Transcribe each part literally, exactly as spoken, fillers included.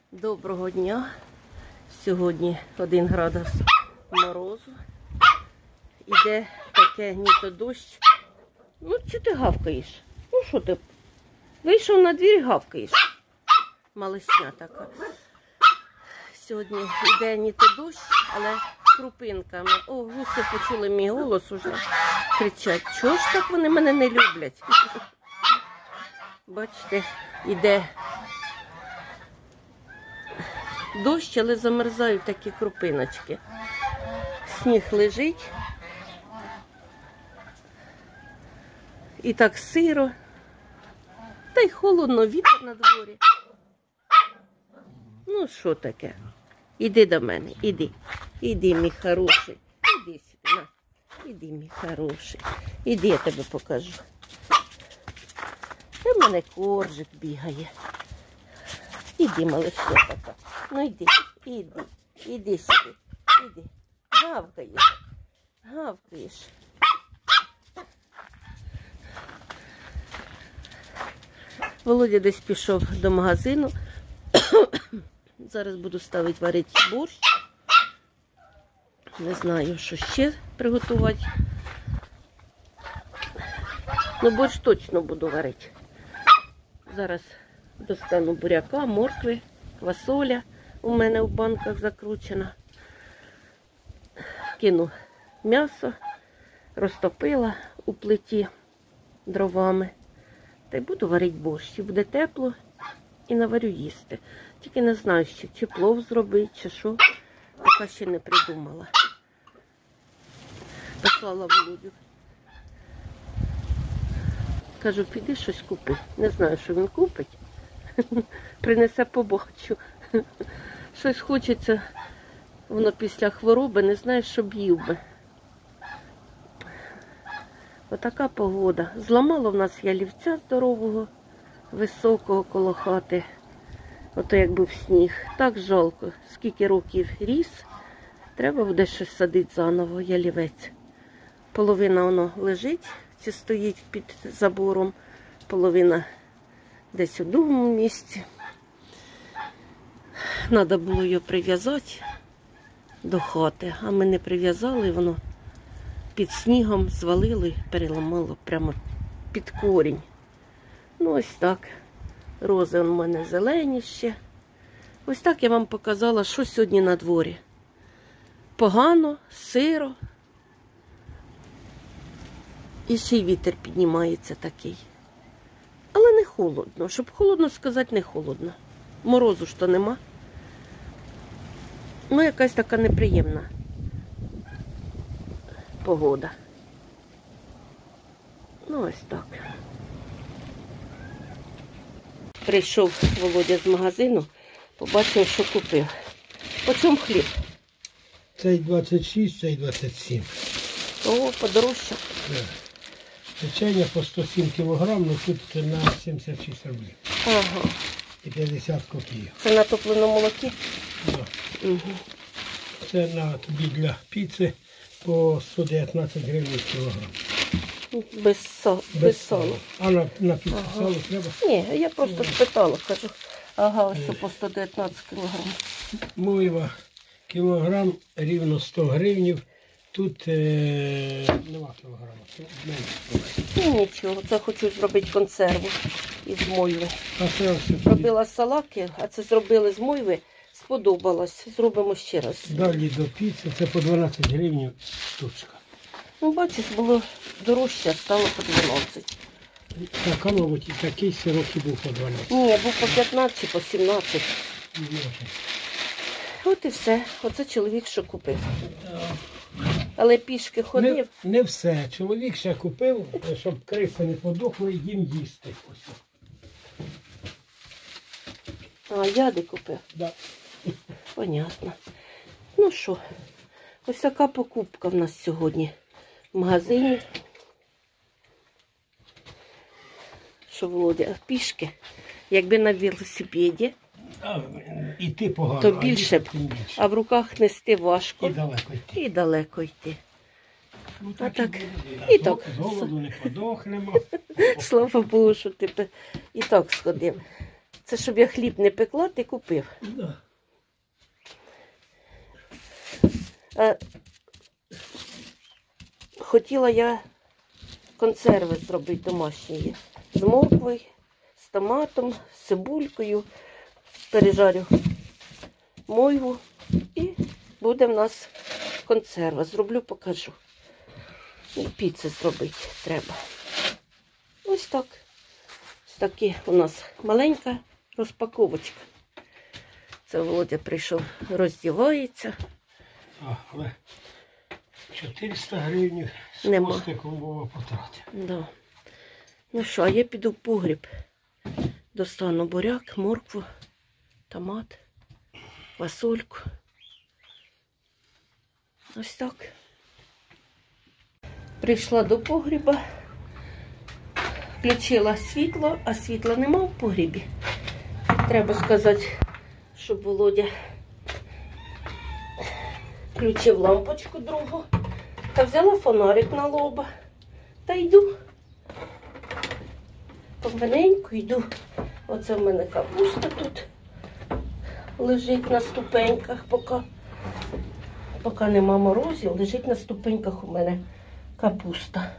Доброго дня. Сьогодні один градус морозу. Іде таке ні то дощ. Ну, чи ти гавкаєш? Ну, що ти? Вийшов на двір і гавкаєш. Малишня така. Сьогодні йде ні то дощ, але крупинками. О, гуси почули мій голос уже. Кричать, чого ж так вони мене не люблять? Бачите, йде дощ, але замерзають такі крупиночки. Сніг лежить. І так сиро. Та й холодно, вітер на дворі. Ну, що таке? Іди до мене, іди. Іди, мій хороший. Іди сюди, на. Іди, мій хороший. Іди, я тебе покажу. Та в мене коржик бігає. Іди, малышня така. Ну, іди, іди, іди сюди. Іди. Гавкаєш. Гавкаєш. Володя десь пішов до магазину. Зараз буду ставити варити борщ. Не знаю, що ще приготувати. Ну, борщ точно буду варити. Зараз достану буряка, моркви, квасоля. У мене в банках закручена. Кину м'ясо, розтопила у плиті дровами. Та й буду варити борщ. І буде тепло, і наварю їсти. Тільки не знаю, ще, чи плов зробити, чи що. Поки ще не придумала. Послала Володю. Кажу, піди щось купи. Не знаю, що він купить. Принесе, побачу. Щось хочеться, воно після хвороби, не знаю, що б їв би. Отака погода. Зламало в нас ялівця здорового, високого коло хати. Ото як був сніг. Так жалко. Скільки років ріс, треба буде щось садити заново, ялівець. Половина воно лежить, чи стоїть під забором, половина десь у другому місці. Треба було його прив'язати до хати, а ми не прив'язали, воно під снігом звалило і переламало прямо під корінь. Ну ось так. Рози у мене зелені ще. Ось так я вам показала, що сьогодні на дворі. Погано, сиро. І ще й вітер піднімається такий. Але не холодно. Щоб холодно сказати, не холодно. Морозу ж то нема. Ну, якась така неприємна погода. Ну, ось так. Прийшов Володя з магазину, побачив, що купив. По чому хліб? Цей двадцять шість, цей двадцять сім. О, подорожче. Да. Печення по сто сім кілограм, ну тут на сімдесят шість рублів. Ага. І п'ятдесят копійок. Це на топленому молокі? Да. Угу. Це на тобі для піци по сто дев'ятнадцять гривень кілограм. Без, со... Без, Без салу. А на, на піцу ага. сало треба? Ні, я просто спитала, кажу. Ага, ось це по сто дев'ятнадцять кілограм. Мойва кілограм рівно сто гривень. Тут е... нема кілограма, менше. Ну нічого, це хочу зробити консерву із мойви. А це все робила салаки, а це зробили з мойви. Сподобалось. Зробимо ще раз. Далі до піци, це по дванадцять гривень штучка. Ну, бачиш, було дорожче, а стало по дванадцять. Так, а мабуть, такий сирок і був по дванадцять. Ні, був по п'ятнадцять чи по сімнадцять. Може. От і все. Оце чоловік, що купив. Але пішки ходив. Не, не все. Чоловік ще купив, щоб криси не подохли, їм їсти. Ось. А, я де купив? Да. Понятно. Ну що, ось така покупка в нас сьогодні в магазині. Що, Володя, пішки, якби на велосипеді, А, іти погано, то більше б, більше. а в руках нести важко. І далеко йти. І далеко йти. Ну, А так, і, і з так. голоду не подохнемо. Слава Богу, що ти і так сходив. Це щоб я хліб не пекла, ти купив. Да. А, хотіла я консерви зробити домашні. З морквою, з томатом, з цибулькою. Пережарю мойву і буде в нас консерва. Зроблю, покажу. І піци зробити треба. Ось так. Ось такі у нас маленька розпаковочка. Це Володя прийшов, роздівається. А, але чотириста гривень з Нема. костиком Вова потратив. Да. Ну що, а я піду в погріб. Достану буряк, моркву, томат, фасольку. Ось так. Прийшла до погріба, включила світло, а світла нема в погрібі. Треба сказати, щоб Володя включив лампочку другу та взяла фонарик на лоба. Та йду. Помаленьку йду. Оце в мене капуста тут лежить на ступеньках, поки, поки нема морозів, лежить на ступеньках у мене капуста.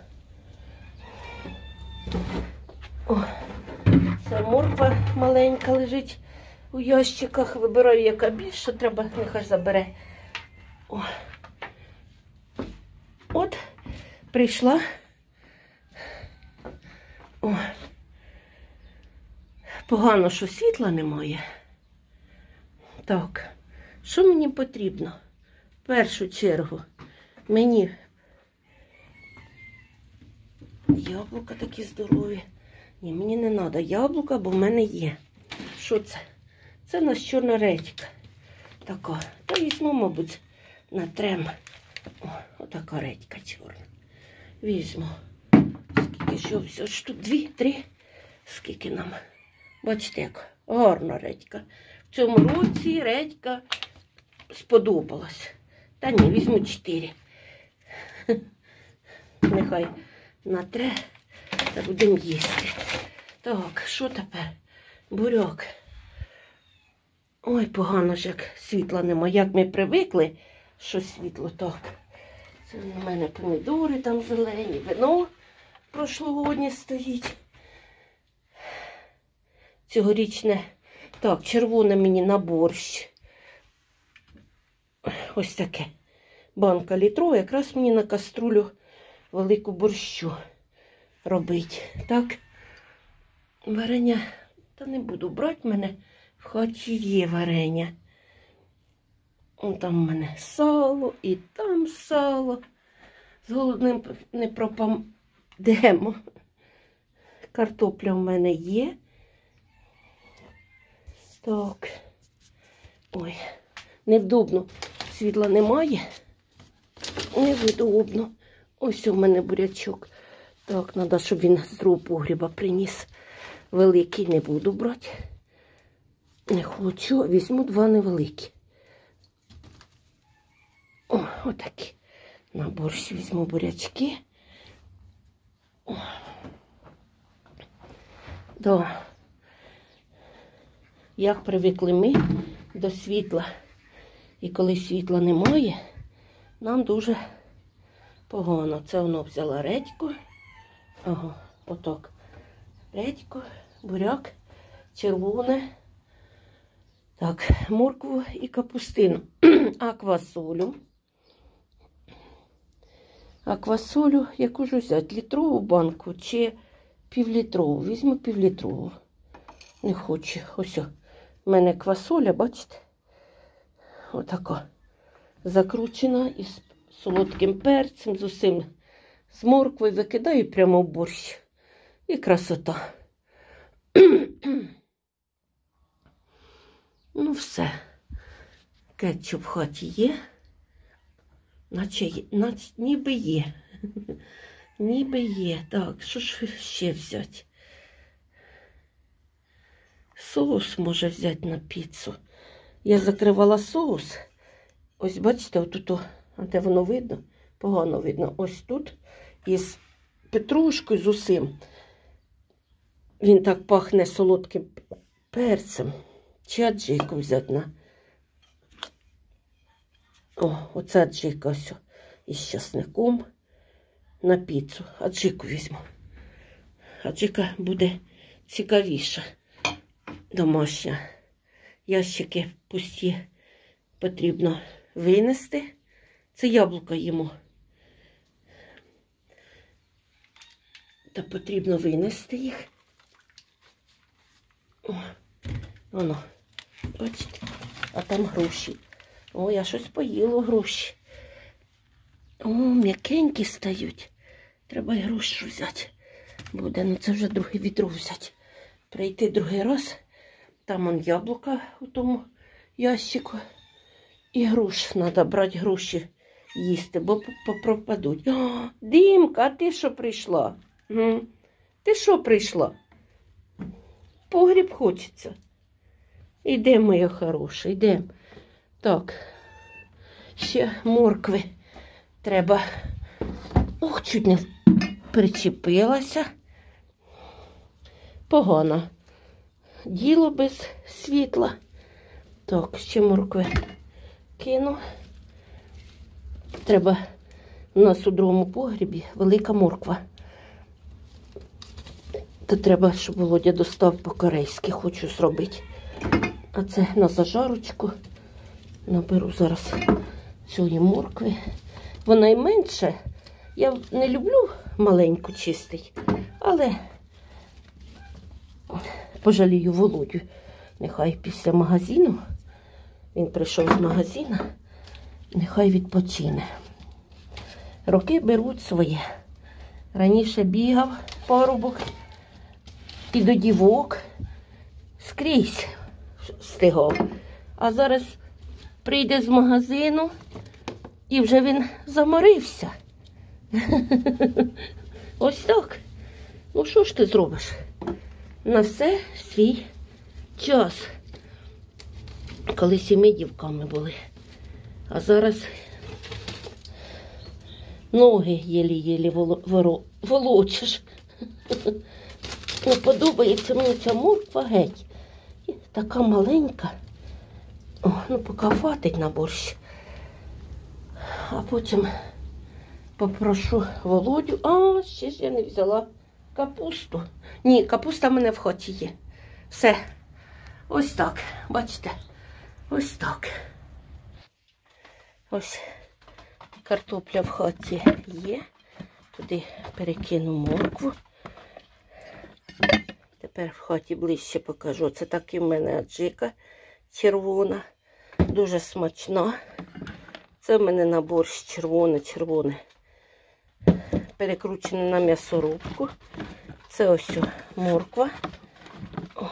О, це морква маленька лежить у ящиках. Вибираю, яка більша, треба, нехай забере. О. От, прийшла. О. Погано, що світла немає. Так, що мені потрібно? В першу чергу мені яблука такі здорові. Ні, мені не треба яблука, бо в мене є. Що це? Це у нас чорна редька. Така. Та візьму, мабуть, натрем. О, отака редька чорна. Візьму. Скільки що все? Ж тут дві, три. Скільки нам? Бачите, як гарна редька. В цьому році редька сподобалась. Та ні, візьму чотири. Нехай натре, та будемо їсти. Так, що тепер? Буряк. Ой, погано ж, як світла нема. Як ми привикли, що світло так. Це у мене помідори там зелені, вино прошлогоднє стоїть. Цьогорічне, так, червоне мені на борщ. Ось таке. Банка літрова, якраз мені на каструлю велику борщу робить. Так, варення, та не буду брати, в мене в хаті є варення. Там в мене сало і там сало. З голодним не пропадемо. Картопля в мене є. Так. Ой, невдобно. Світла немає. Невдобно. Ось у мене бурячок. Так, треба, щоб він з другого погріба приніс. Великий не буду брати. Не хочу. Візьму два невеликі. О, отакі. На борщ візьму бурячки. О. Да. Як привикли ми до світла. І коли світла немає, нам дуже погано. Це воно взяла редьку. Ага, отак. Редьку, буряк, червоне. Так, моркву і капустину. А квасолю. А квасолю, яку ж взяти? Літрову банку чи півлітрову? Візьму півлітрову. Не хочу. Ось. У мене квасоля, бачите? Отака. Закручена із солодким перцем, з усім. З морквою викидаю прямо в борщ. І красота. Ну все. Кетчуп в хаті є. Наче є, наче, ніби є. Ніби є. Так, що ж ще взяти? Соус може взяти на піцу. Я закривала соус. Ось бачите, отут, де воно видно? Погано видно. Ось тут із петрушкою, з усім. Він так пахне солодким перцем. Чи аджику взяти на. О, оце аджика ось із часником на піцу. Аджику візьму. Аджика буде цікавіша. Домашня. Ящики пусті потрібно винести. Це яблука їмо. Та потрібно винести їх. О, воно, бачите, а там груші. О, я щось поїла груші. О, м'якенькі стають. Треба й грушу взяти. Буде, ну це вже другий відро взяти. Прийти другий раз. Там он яблука у тому ящику. І груш. Треба брати груші їсти, бо пропадуть. О, Дімка, а ти що прийшла? М? Ти що прийшла? Погріб хочеться. Ідемо, моя хороша, йдемо. Так, ще моркви треба. Ох, чуть не причепилася. Погано. Діло без світла. Так, ще моркви кину. Треба, у нас у другому погрібі велика морква. То треба, щоб Володя достав по-корейськи, хочу зробити. А це на зажарочку. Наберу зараз цієї моркви. Вона й менше. Я не люблю маленьку чистий, але пожалію Володю. Нехай після магазину, він прийшов з магазину, нехай відпочине. Роки беруть своє. Раніше бігав парубок і до дівок скрізь встигав. А зараз прийде з магазину і вже він заморився. Ось так. Ну що ж ти зробиш? На все свій час. Колись і ми дівками були. А зараз ноги єлі-єлі волочиш. Не подобається мені ця морква геть. Така маленька. О, ну поки хватить на борщ. А потім попрошу Володю. А, ще ж я не взяла капусту. Ні, капуста в мене в хаті є. Все. Ось так. Бачите? Ось так. Ось картопля в хаті є. Туди перекину моркву. Тепер в хаті ближче покажу. Це так і в мене аджика червона. Дуже смачна. Це в мене на борщ червоне-червоне. Перекручене на м'ясорубку. Це ось морква. О.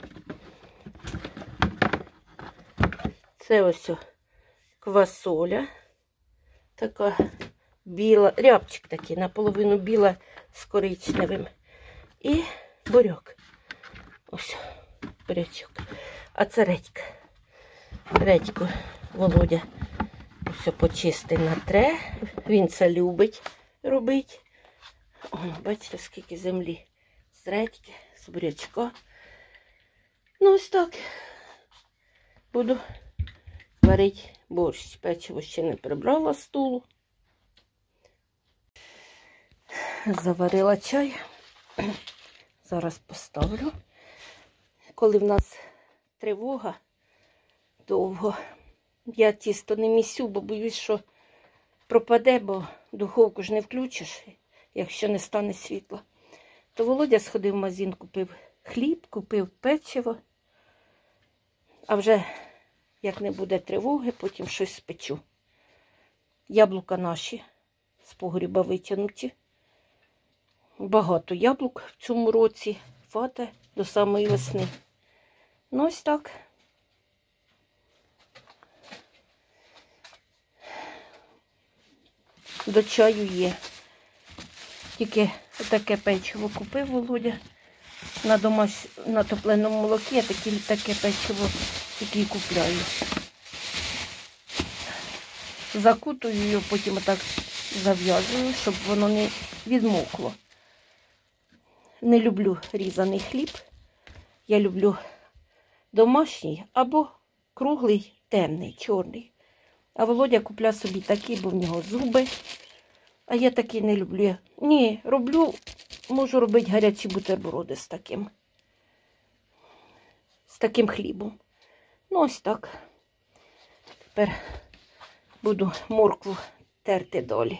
Це ось квасоля. Така біла, рябчик такий, наполовину біла з коричневим. І буряк. Ось бурячок. А це редька. Редьку Володя все почистить на тре. Він це любить робити. О, бачите, скільки землі. З редьки, з бурячка. Ну, ось так. Буду варити борщ. Печиво ще не прибрала з столу. Заварила чай. Зараз поставлю. Коли в нас тривога довго, я тісто не місю, бо боюсь, що пропаде, бо духовку ж не включиш, якщо не стане світла. То Володя сходив в магазин, купив хліб, купив печиво. А вже, як не буде тривоги, потім щось спечу. Яблука наші з погріба витягнуті. Багато яблук в цьому році. Хватить до самої весни. Ну, ось так. До чаю є. Тільки таке печиво купив Володя. На домаш... на топленому молокі я такі, таке печиво тільки і купляю. Закутую його, потім отак зав'язую, щоб воно не відмокло. Не люблю різаний хліб. Я люблю домашній або круглий, темний, чорний. А Володя купляє собі такий, бо в нього зуби. А я такий не люблю. Ні, роблю, можу робити гарячі бутерброди з таким. З таким хлібом. Ну, ось так. Тепер буду моркву терти долі.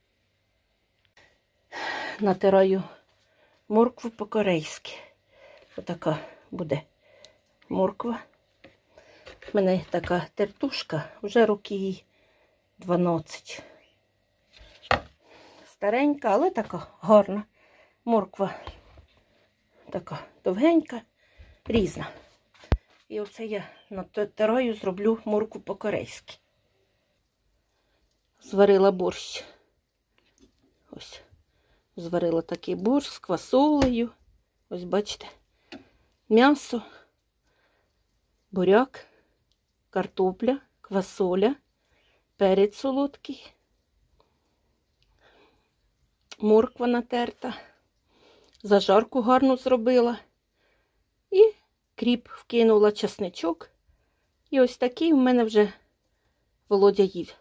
Натираю моркву по-корейськи. Отака буде морква. У мене така тертушка, вже років їй дванадцять. Старенька, але така гарна. Морква така довгенька, різна. І оце я натираю, зроблю моркву по-корейськи. Зварила борщ. Ось. Зварила такий борщ з квасолею. Ось бачите. М'ясо, буряк, картопля, квасоля, перець солодкий, морква натерта, зажарку гарну зробила і кріп вкинула, чесничок. І ось такий в мене вже Володя їв.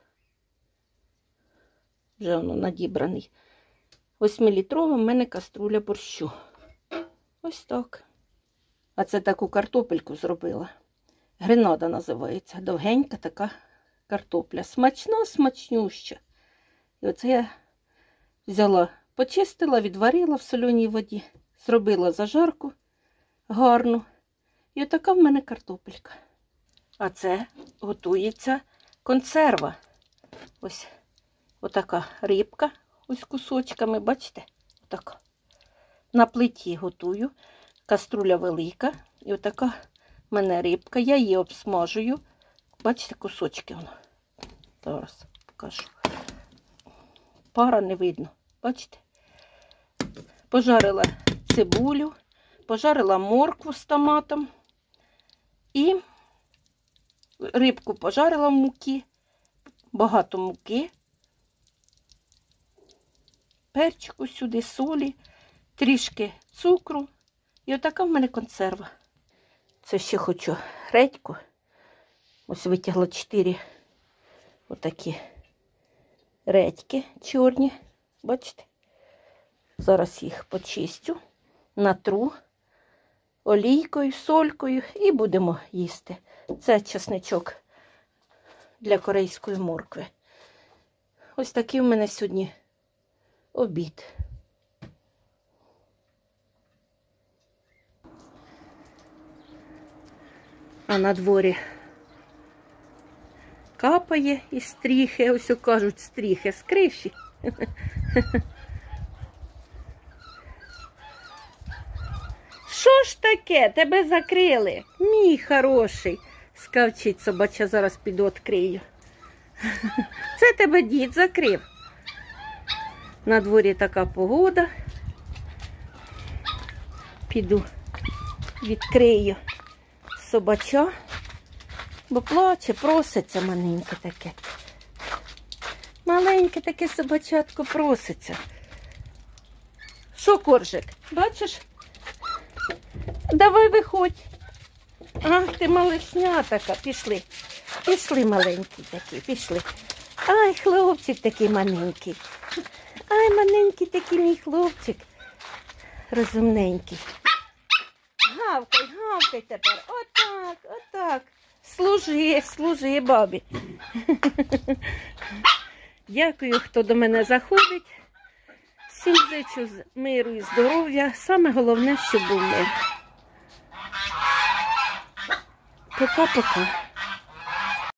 Вже воно надібраний. восьмилітрова в мене каструля борщу. Ось так. А це таку картопельку зробила. Гренада називається. Довгенька така картопля. Смачна, смачнюща. І оце я взяла, почистила, відварила в соленій воді. Зробила зажарку гарну. І отака в мене картопелька. А це готується консерва. Ось отака рибка. Ось кусочками, бачите? Отака. На плиті готую. Каструля велика. І отака в мене рибка. Я її обсмажую. Бачите, кусочки воно. Зараз покажу. Пара не видно. Бачите? Пожарила цибулю. Пожарила моркву з томатом. І рибку пожарила в муки. Багато муки. Перчику сюди, солі, трішки цукру. І отака в мене консерва. Це ще хочу редьку. Ось витягла чотири отакі редьки чорні. Бачите? Зараз їх почистю, натру олійкою, солькою і будемо їсти. Це чесничок для корейської моркви. Ось такий в мене сьогодні обід. А на дворі капає із стріхи, ось кажуть стріхи з криші. Що ж таке? Тебе закрили? Мій хороший. Скавчить собача, зараз піду відкрию. Це тебе дід закрив. На дворі така погода. Піду відкрию собача, бо плаче, проситься маленьке таке. Маленьке таке собачатко проситься. Що, Коржик, бачиш? Давай виходь. Ах, ти малишня така, пішли. Пішли маленький такий, пішли. Ай, хлопчик такий маленький. Ай, маленький такий мій хлопчик. Розумненький. Гавкай, гавкай тепер. Отак, отак. Служи, служи, бабі. Дякую, хто до мене заходить. Всім зичу миру і здоров'я. Саме головне, щоб був мир. Пока-пока.